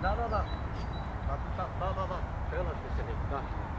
Da, da, da. Da, da, da, da. Pe ăla trebuie să le... Da.